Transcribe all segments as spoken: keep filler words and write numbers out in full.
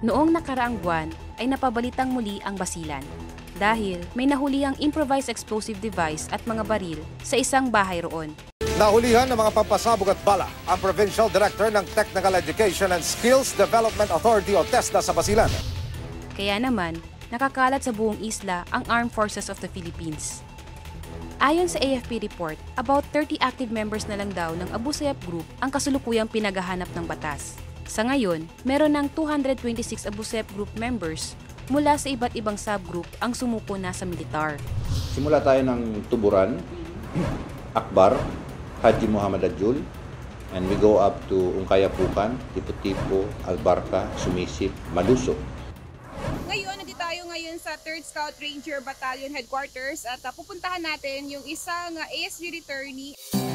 Noong nakaraang buwan ay napabalitang muli ang Basilan dahil may nahulihang improvised explosive device at mga baril sa isang bahay roon. Nahulihan ng mga pampasabog at bala ang Provincial Director ng Technical Education and Skills Development Authority o TESDA sa Basilan. Kaya naman, nakakalat sa buong isla ang Armed Forces of the Philippines. Ayon sa A F P report, about thirty active members na lang daw ng Abu Sayyaf Group ang kasulukuyang pinaghahanap ng batas. Sa ngayon, meron ng two hundred twenty-six Abu Sayyaf Group members mula sa iba't ibang subgroup ang sumuko na sa militar. Simula tayo ng Tuburan, Akbar, Haji Muhammad Adjul, and we go up to Ungkayapukan, Tipo-Tipo, Albarca, Sumisip, Maluso. Ngayon, nandito tayo ngayon sa third Scout Ranger Battalion Headquarters at uh, pupuntahan natin yung isang uh, A S V returnee.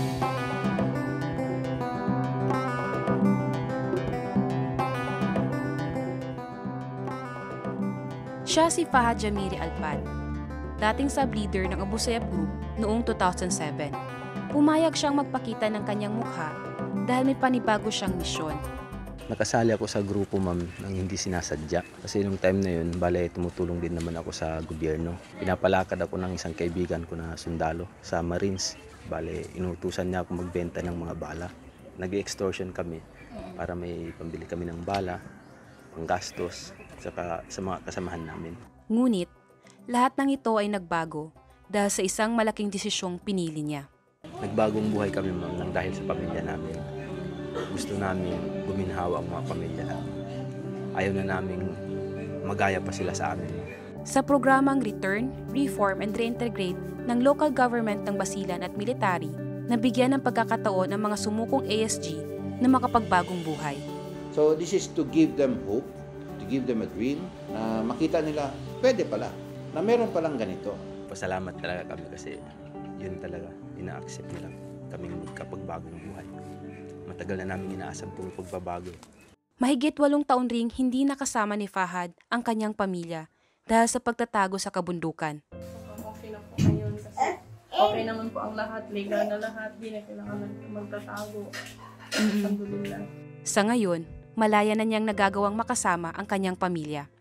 Siya si Fahad Jamiri Alpad, dating sub-leader ng Abu Sayyaf Group noong two thousand seven. Pumayag siyang magpakita ng kanyang mukha dahil may panibago siyang misyon. Nakasali ako sa grupo, ma'am, nang hindi sinasadya. Kasi nung time na yun, bale, tumutulong din naman ako sa gobyerno. Pinapalakad ako ng isang kaibigan ko na sundalo sa Marines. Bale, inutusan niya ako magbenta ng mga bala. Nag-extortion kami para may pambili kami ng bala, panggastos, saka sa mga kasamahan namin. Ngunit, lahat ng ito ay nagbago dahil sa isang malaking desisyong pinili niya. Nagbagong buhay kami, ma'am, nang dahil sa pamilya namin. Gusto namin guminhawa ang mga pamilya. Ayaw na namin magaya pa sila sa amin. Sa programang Return, Reform and Reintegrate ng local government ng Basilan at military, nabigyan ng pagkakataon ang mga sumukong A S G na makapagbagong buhay. So this is to give them hope, to give them a dream, na makita nila, pwede pala, na meron palang ganito. Pasalamat talaga kami kasi yun talaga, ina-accept nila kaming magkapagbagong buhay. Matagal na namin inaasam itong pagbabago. Mahigit walong taon ring hindi nakasama ni Fahad ang kanyang pamilya dahil sa pagtatago sa kabundukan. Okay na po ngayon kasi okay naman po ang lahat, legal na lahat, di na kailangan magtatago. Alhamdulillah. Sa ngayon, malaya na niyang nagagawang makasama ang kanyang pamilya.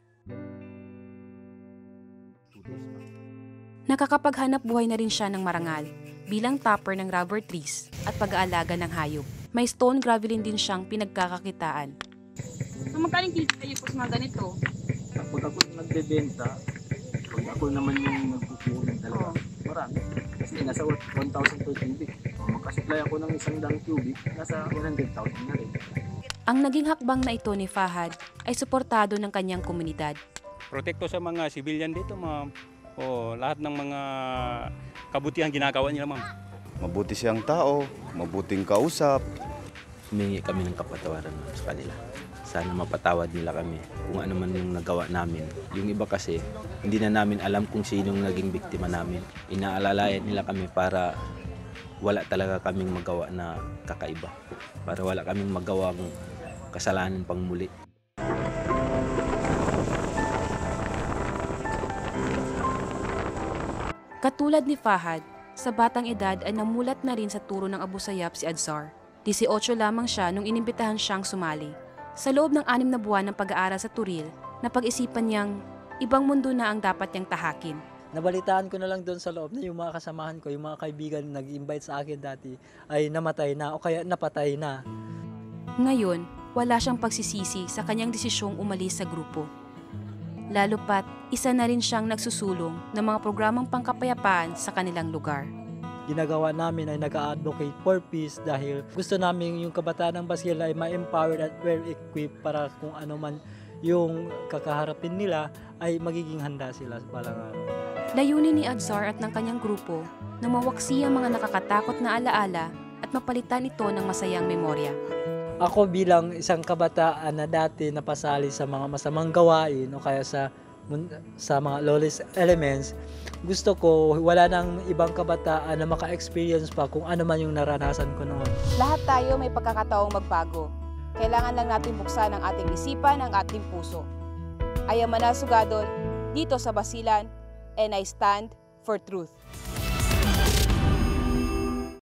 Nakakapaghanap buhay na rin siya ng marangal bilang topper ng rubber trees at pag-aalaga ng hayop. May stone gravelin din siyang pinagkakakitaan. So magkaling kita kayo po sa mga ganito? Pag ako nagbebenta, pag ako naman yung nagpupunan talaga, marami. Kasi nasa one thousand two cubic. Makasupply ako ng isang dang cubic, nasa one hundred thousand na rin. Ang naging hakbang na ito ni Fahad ay suportado ng kanyang komunidad. Protekto sa mga civilian dito, ma'am. O lahat ng mga kabutihan ginagawa nila, ma'am. Mabuti siyang tao, mabuting kausap. Humingi kami ng kapatawaran sa kanila. Sana mapatawad nila kami kung ano man yung nagawa namin. Yung iba kasi, hindi na namin alam kung sinong naging biktima namin. Inaalalayan nila kami para wala talaga kaming magawa na kakaiba. Para wala kaming magawang kasalanan pang muli. Katulad ni Fahad, sa batang edad ay namulat na rin sa turo ng Abu Sayyaf si Adzar. eighteen lamang siya nung inimbitahan siyang sumali. Sa loob ng anim na buwan ng pag-aaral sa Turil, napag-isipan niyang ibang mundo na ang dapat niyang tahakin. Nabalitaan ko na lang doon sa loob na yung mga kasamahan ko, yung mga kaibigan na nag-invite sa akin dati ay namatay na o kaya napatay na. Ngayon, wala siyang pagsisisi sa kanyang desisyong umalis sa grupo. Lalo pat, isa na rin siyang nagsusulong ng mga programang pangkapayapaan sa kanilang lugar. Ginagawa namin ay nag-a-advocate for peace dahil gusto namin yung kabataan ng Basilan ay ma-empowered at well-equipped para kung ano man yung kakaharapin nila ay magiging handa sila sa balang araw. Layunin ni Adzar at ng kanyang grupo na mawaksi ang mga nakakatakot na alaala at mapalitan ito ng masayang memorya. Ako bilang isang kabataan na dati napasali sa mga masamang gawain o kaya sa sa mga lawless elements, gusto ko wala nang ibang kabataan na maka-experience pa kung ano man yung naranasan ko noon. Lahat tayo may pagkakataong magbago. Kailangan lang natin buksan ang ating isipan, ang ating puso. I am Mana Sugadol, dito sa Basilan, and I stand for truth.